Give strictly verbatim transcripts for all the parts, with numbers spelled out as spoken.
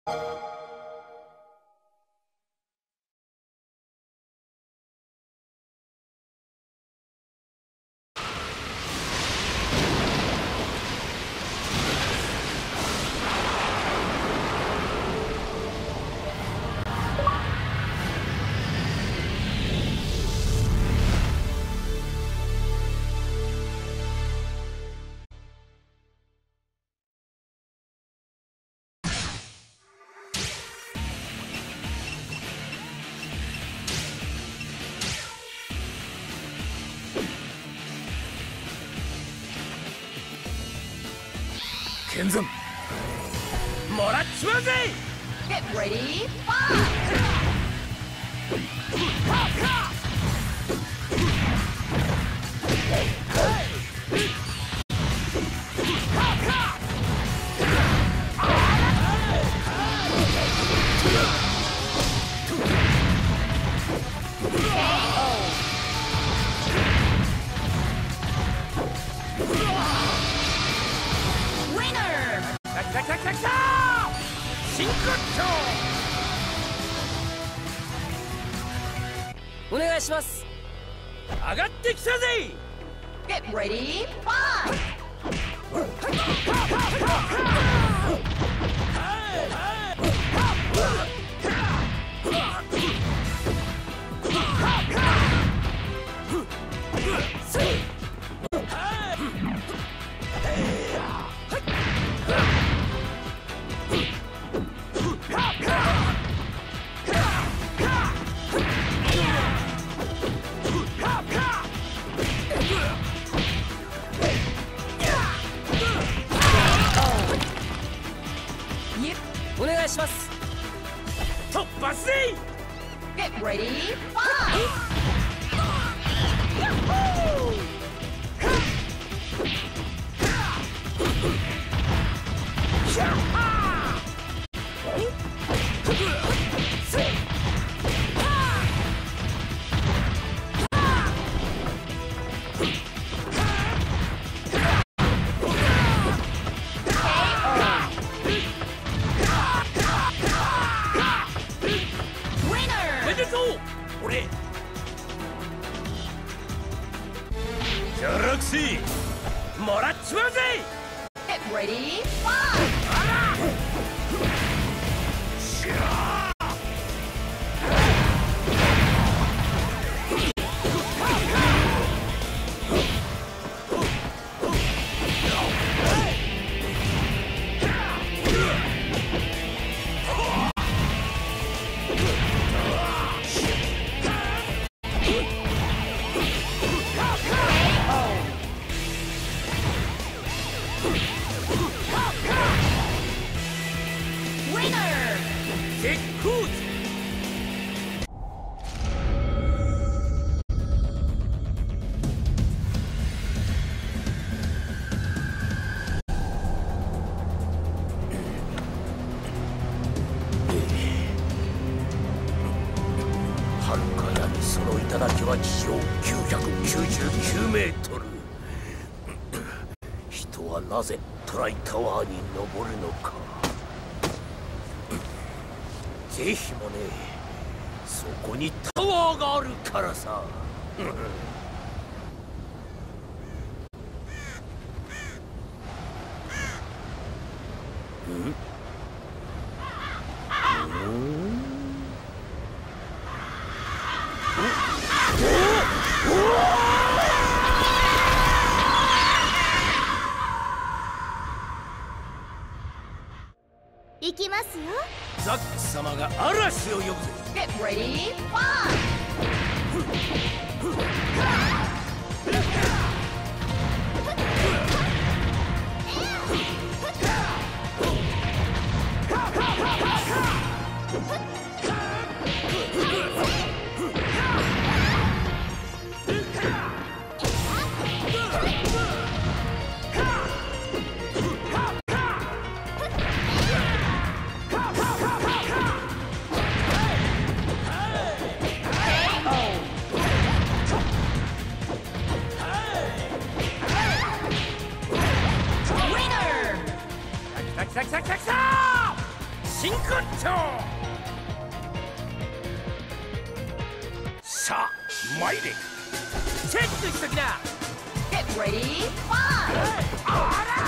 剣山もらっちまうぜ。 Get ready, fight! Winner! 来た来た来た来た。真骨頂。 お願いします。 上がってきたぜ。 Get ready, fight! You お願いします。 突破せい。 get ready, fight! Winner! おめでとう。俺ギャラクシーもらっちまうぜ。 Get ready, fight! 絶好調。はるか闇その頂は地上きゅうひゃくきゅうじゅうきゅうメートル。人はなぜトライタワーに登るのか。ぜひもね、そこにタワーがあるからさ。うん行きますよ。 ザック様が嵐を呼ぶぜ。 Get ready, fight! 来た来た来た来た。真骨調。さあ参れ。 チェックしときな。 Get ready, fight! あら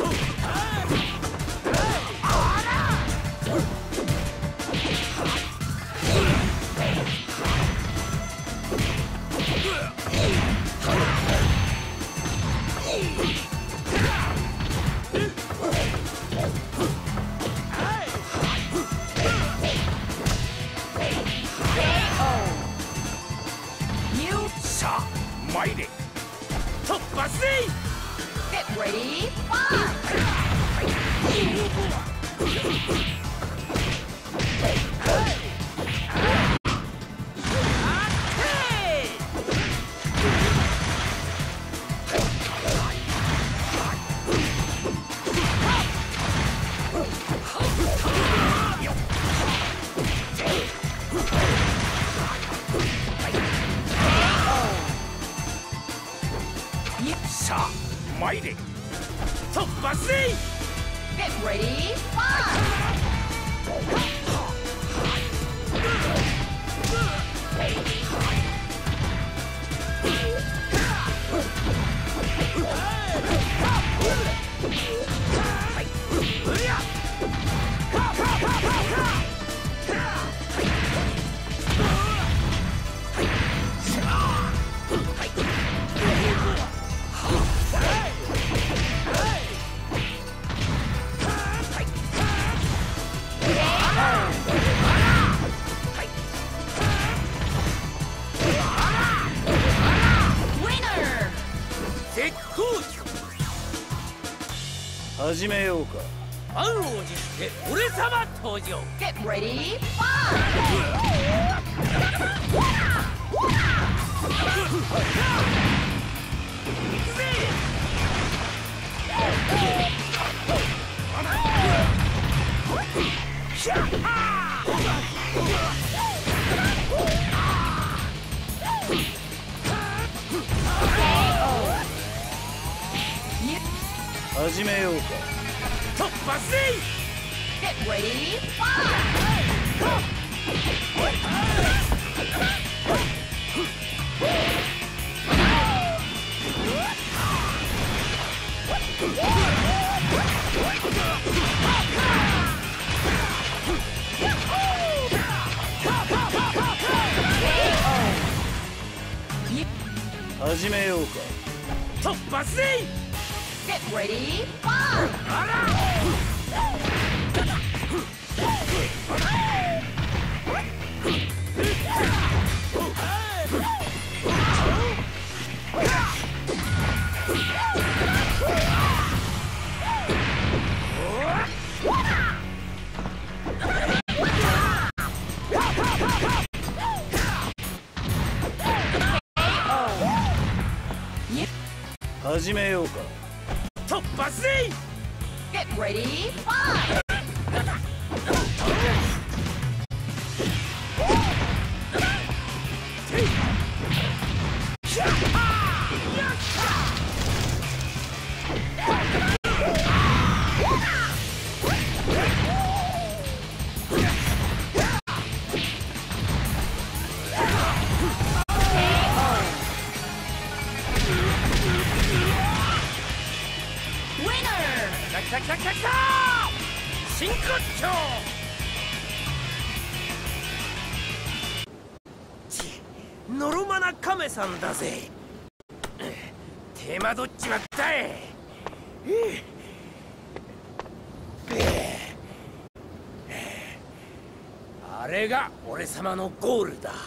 さあ参れ。突破せい。 Get ready, fight! さあ参れ。突破せい。 Get ready, fight! 絶好調。 始めようか。 満を持して俺様登場。 Get ready, fight! 始めようか。 突破せい。 Get ready, fight! 始めようか。 突破せい。 Get ready, fight! あら始めようか。 突破せい。 Get ready, fight! 来た来た来た来た。真骨頂。ちのろまな亀さんだぜ。手間取っちまったい。あれが俺様のゴールだ。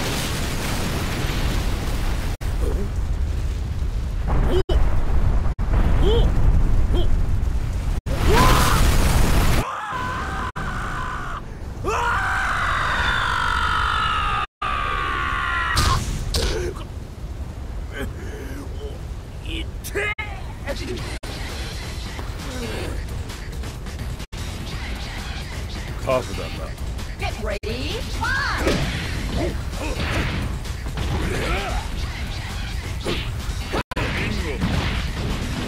タフだな。 Get ready, fight!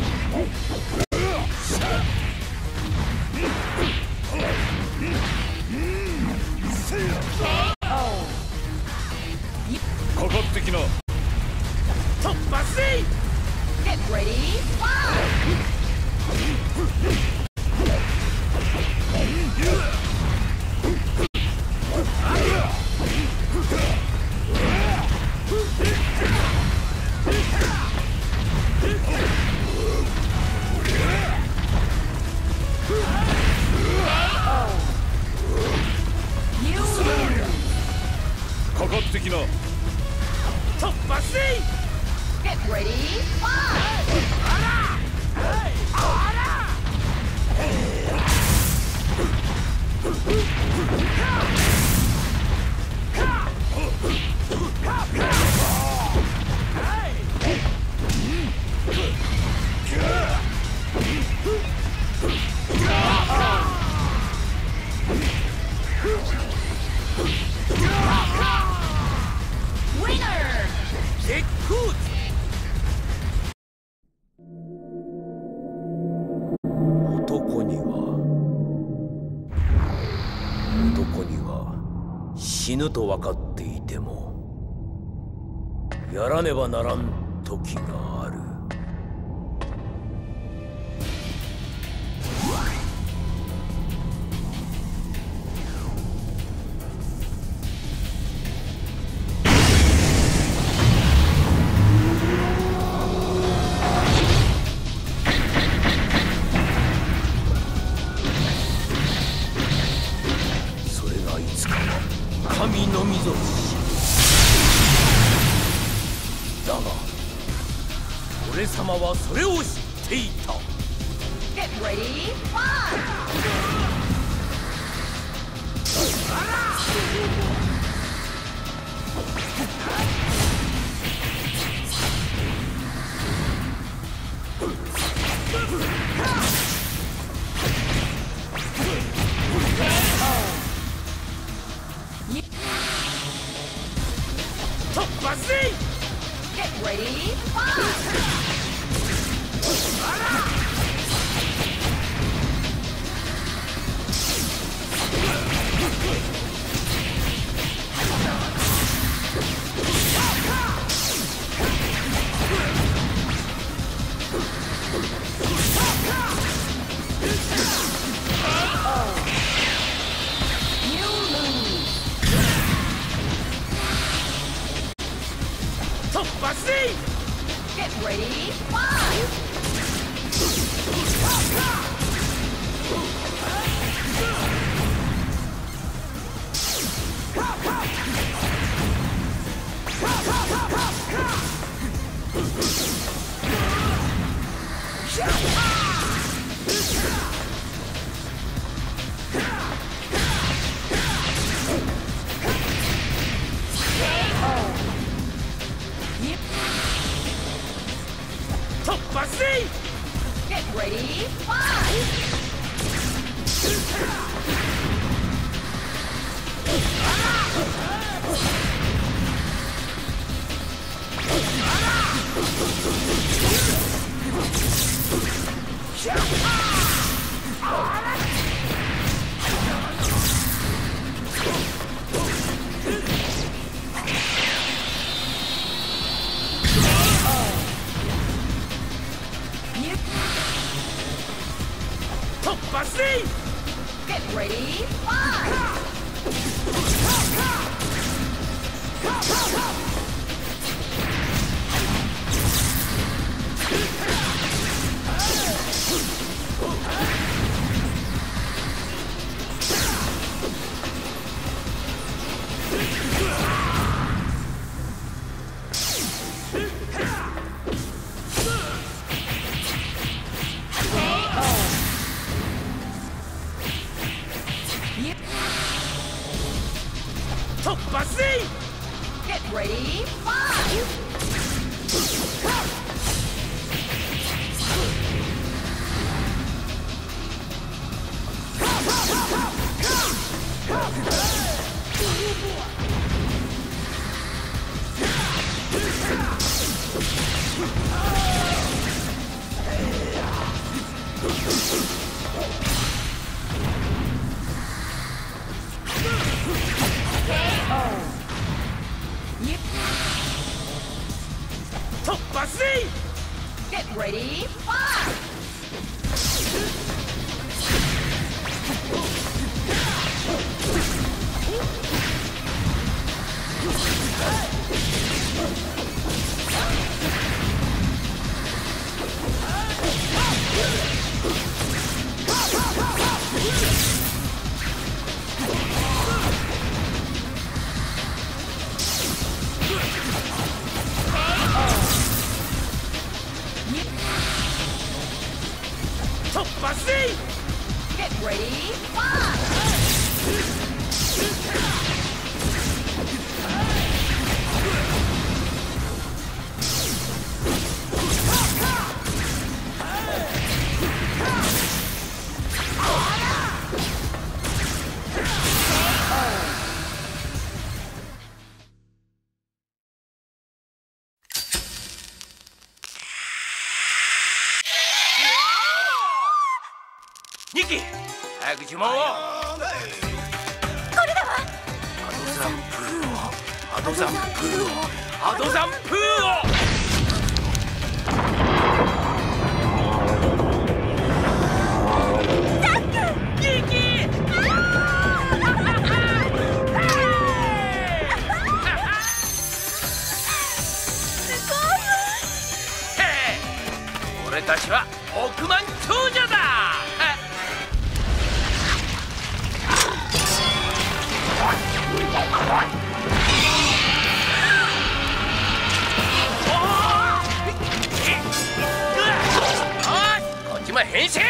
さな。 突破せい。 Get ready, fight! You lose. かかってきな。 突破せい。 Get ready, fight! Winner! 絶好調。男には男には死ぬと分かっていてもやらねばならん時がある。神のみぞ知だが俺様はそれを知っていた。 Get ready, fight! Get ready, fight! You lose. 突破せい。 Get ready, fight! Get ready, fight! Get ready, fight! Get ready, fight! see! Get ready, fight! Get ready, fight! ニキ、早く呪文を。 これだわ。 アドザンプーをアドザンプーをザック。 ニキ。 すごいわ。 へえ、俺たちは億万長者だ。こっちも変身。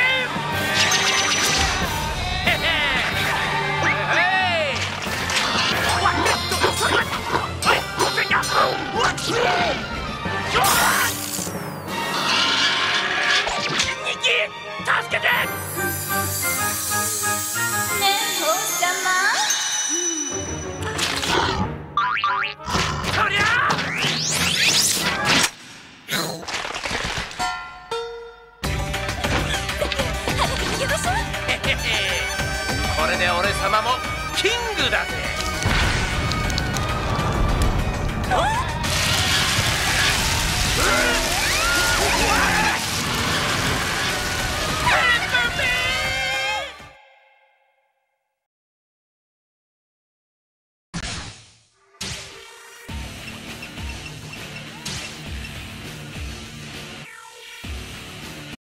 助けて。 ねえ王様。 そりゃ逃げましょう。 これで俺様もキングだぜ。 あっ